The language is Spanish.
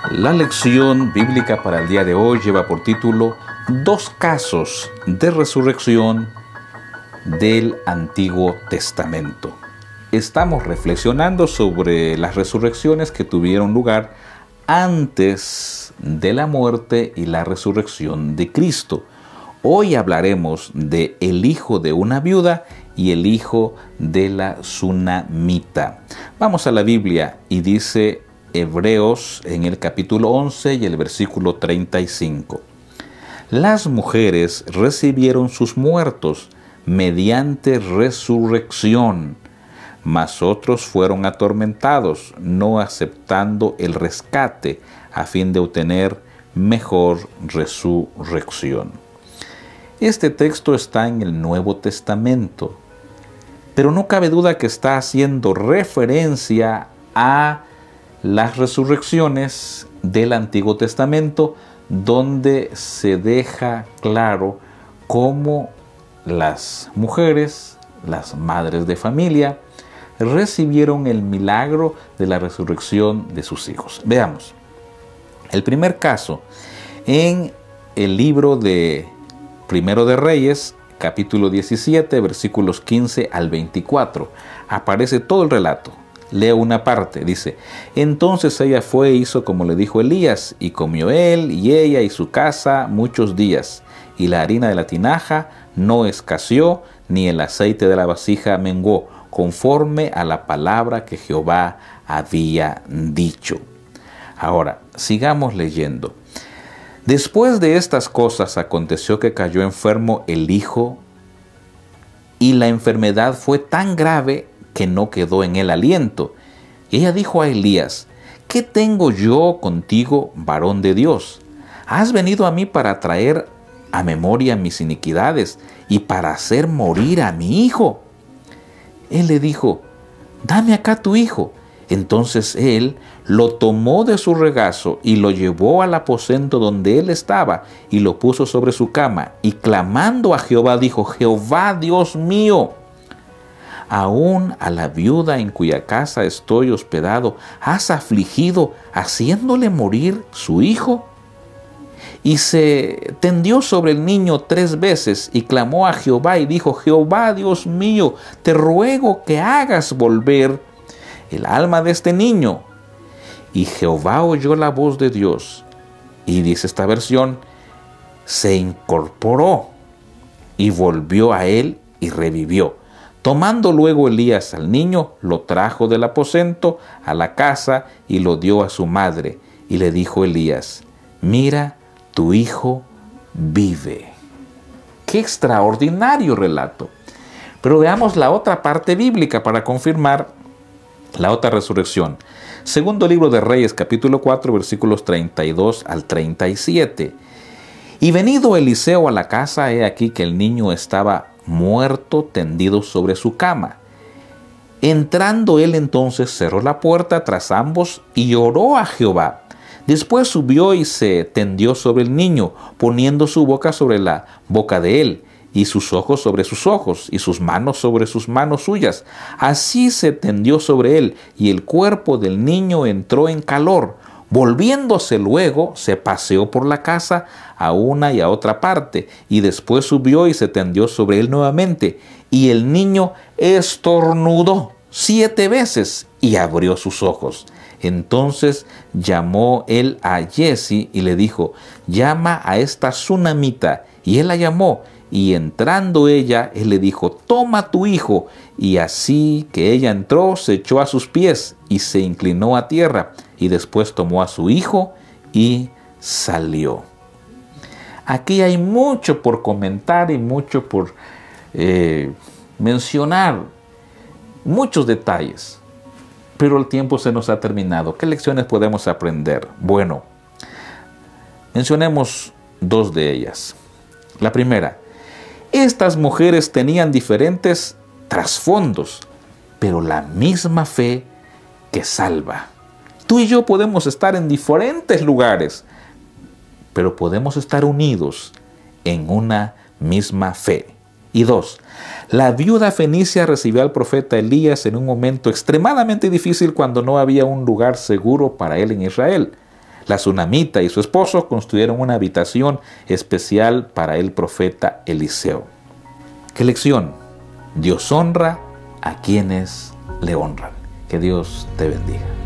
La lección bíblica para el día de hoy lleva por título Dos casos de resurrección del Antiguo Testamento. Estamos reflexionando sobre las resurrecciones que tuvieron lugar antes de la muerte y la resurrección de Cristo. Hoy hablaremos de el hijo de una viuda y el hijo de la tsunamita. Vamos a la Biblia y dice Hebreos en el capítulo 11 y el versículo 35. Las mujeres recibieron sus muertos mediante resurrección, mas otros fueron atormentados, no aceptando el rescate a fin de obtener mejor resurrección. Este texto está en el Nuevo Testamento, pero no cabe duda que está haciendo referencia a las resurrecciones del Antiguo Testamento, donde se deja claro cómo las mujeres, las madres de familia, recibieron el milagro de la resurrección de sus hijos. Veamos. El primer caso, en el libro de Primero de Reyes, capítulo 17, versículos 15 al 24, aparece todo el relato. Leo una parte, dice: Entonces ella fue e hizo como le dijo Elías, y comió él y ella y su casa muchos días, y la harina de la tinaja no escaseó, ni el aceite de la vasija menguó, conforme a la palabra que Jehová había dicho. Ahora, sigamos leyendo. Después de estas cosas aconteció que cayó enfermo el hijo, y la enfermedad fue tan grave que no quedó en él aliento. Y ella dijo a Elías: ¿Qué tengo yo contigo, varón de Dios? ¿Has venido a mí para traer a memoria mis iniquidades y para hacer morir a mi hijo? Él le dijo: Dame acá tu hijo. Entonces él lo tomó de su regazo y lo llevó al aposento donde él estaba y lo puso sobre su cama, y clamando a Jehová dijo: Jehová Dios mío, aún a la viuda en cuya casa estoy hospedado, ¿has afligido haciéndole morir su hijo? Y se tendió sobre el niño 3 veces y clamó a Jehová y dijo: Jehová Dios mío, te ruego que hagas volver el alma de este niño. Y Jehová oyó la voz de Dios, y dice esta versión, se incorporó y volvió a él y revivió. Tomando luego Elías al niño, lo trajo del aposento a la casa y lo dio a su madre. Y le dijo Elías: Mira, tu hijo vive. ¡Qué extraordinario relato! Pero veamos la otra parte bíblica para confirmar la otra resurrección. Segundo libro de Reyes, capítulo 4, versículos 32 al 37. Y venido Eliseo a la casa, he aquí que el niño estaba muerto tendido sobre su cama. Entrando él entonces cerró la puerta tras ambos y oró a Jehová. Después subió y se tendió sobre el niño, poniendo su boca sobre la boca de él, y sus ojos sobre sus ojos, y sus manos sobre sus manos suyas. Así se tendió sobre él, y el cuerpo del niño entró en calor. Volviéndose luego, se paseó por la casa a una y a otra parte, y después subió y se tendió sobre él nuevamente. Y el niño estornudó 7 veces y abrió sus ojos. Entonces llamó él a Jesse y le dijo: Llama a esta tsunamita. Y él la llamó. Y entrando ella, él le dijo: Toma tu hijo. Y así que ella entró, se echó a sus pies y se inclinó a tierra. Y después tomó a su hijo y salió. Aquí hay mucho por comentar y mucho por mencionar. Muchos detalles. Pero el tiempo se nos ha terminado. ¿Qué lecciones podemos aprender? Bueno, mencionemos 2 de ellas. La primera: estas mujeres tenían diferentes trasfondos, pero la misma fe que salva. Tú y yo podemos estar en diferentes lugares, pero podemos estar unidos en una misma fe. Y 2, la viuda fenicia recibió al profeta Elías en un momento extremadamente difícil cuando no había un lugar seguro para él en Israel. La sunamita y su esposo construyeron una habitación especial para el profeta Eliseo. ¿Qué lección? Dios honra a quienes le honran. Que Dios te bendiga.